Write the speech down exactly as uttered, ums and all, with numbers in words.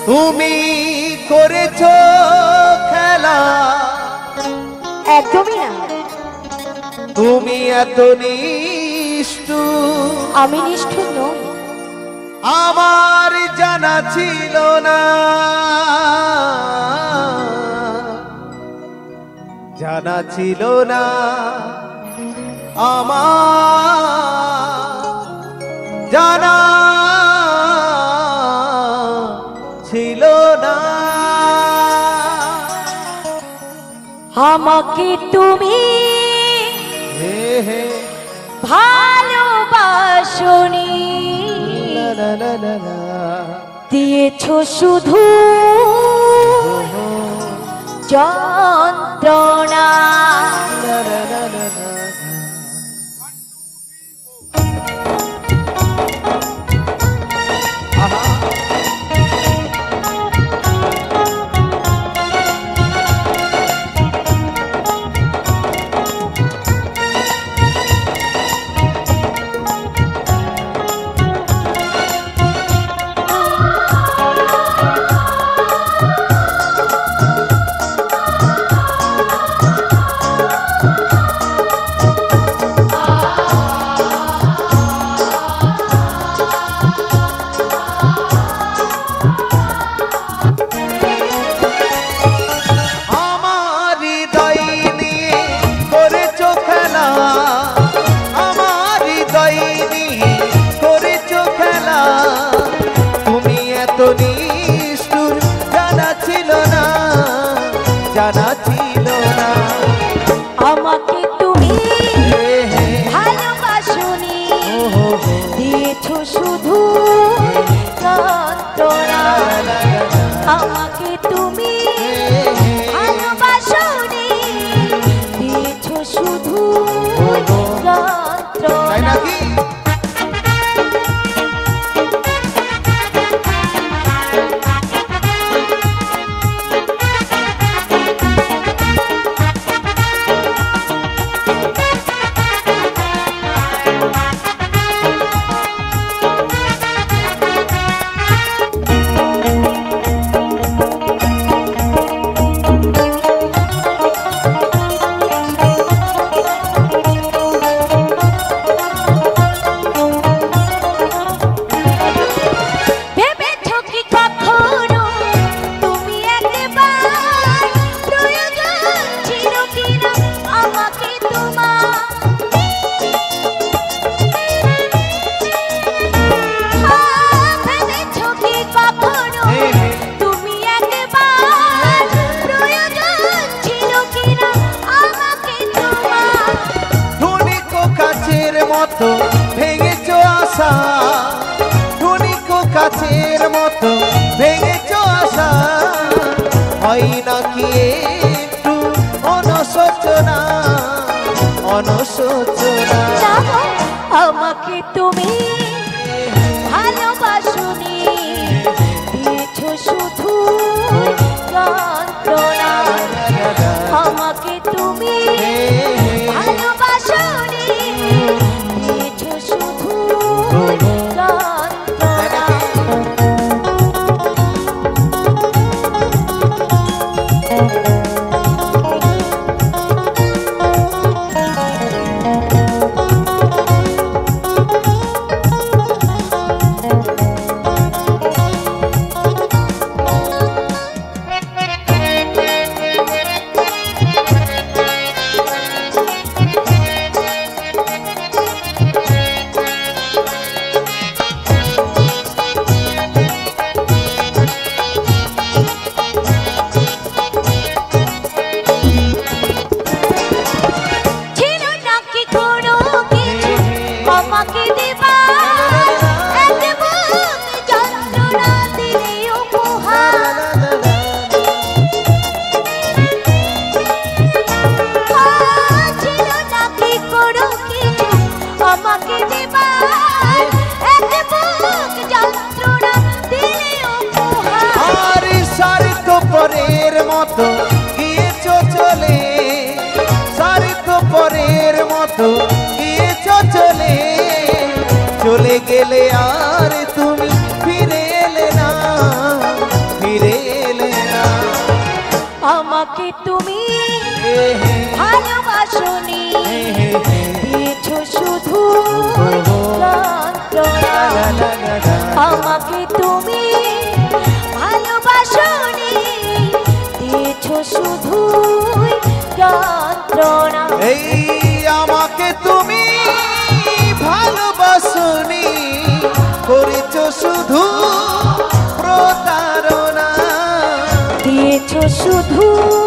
তুমি করেছো খেলা, একদমই না। তুমি এত নিষ্ঠুর, আমি নিষ্ঠুর নই। আমার জানা ছিল না, জানা ছিল না আমার, জানা ছিল না। আমাকে তুমি হে হে ভালোবাসনি, লা লা লা লা লা। দিয়েছো শুধু যন্ত্রণা। লা লা লা লা লা। আহা। নিষ্ঠুর জানা ছিল না, জানা ছিল না। আমাকে তুমি ভালোবাসনি, দিয়েছো শুধু যন্ত্রণা। আমাকে তুমি ভালোবাসনি, দিয়েছো শুধু যন্ত্রণা। ভেঙেছো আশা, ধনিকো কাছের মতো ভেঙেছো আশা, হয় নাকি একটু অনশোচনা, অনশোচনা। আমাকে তুমি ভালোবাসনি, দিয়েছো শুধু যন্ত্রণা। আমাকে তুমি ভালোবাসনি, দিয়েছো শুধু যন্ত্রণা। পরের মতো গিয়েছো চলে, সারিতো পরের মতো গিয়েছো চলে, চলে গেলে আর তুমি ফিরে এলে না, আমাকে তুমি ভালোবাসনি, দিয়েছো শুধু যন্ত্রণা। আমাকে তুমি ভালোবাসনি, দিয়েছো শুধু যন্ত্রণা। এই আমাকে তুমি ভালোবাসনি, করেছো শুধু প্রতারণা। দিয়েছো শুধু